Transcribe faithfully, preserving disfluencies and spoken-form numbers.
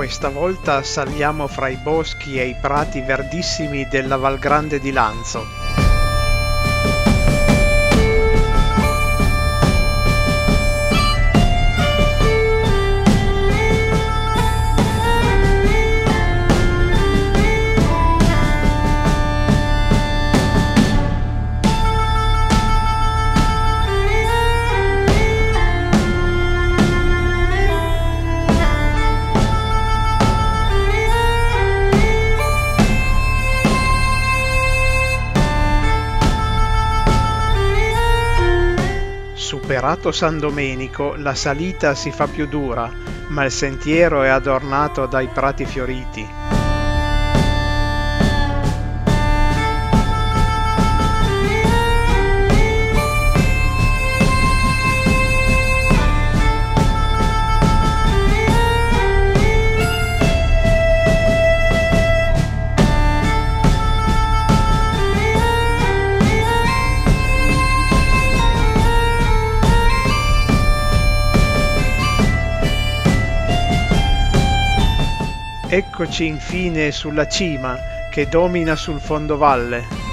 Questa volta saliamo fra i boschi e i prati verdissimi della Val Grande di Lanzo. Superato San Domenico, la salita si fa più dura, ma il sentiero è adornato dai prati fioriti. Eccoci infine sulla cima che domina sul fondovalle.